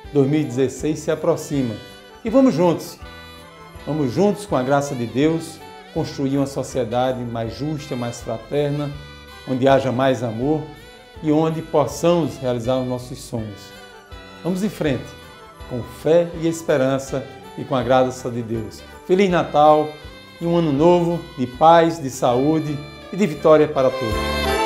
2016 se aproxima e vamos juntos com a graça de Deus, construir uma sociedade mais justa, mais fraterna, onde haja mais amor e onde possamos realizar os nossos sonhos. Vamos em frente, com fé e esperança e com a graça de Deus. Feliz Natal e um ano novo de paz, de saúde e de vitória para todos.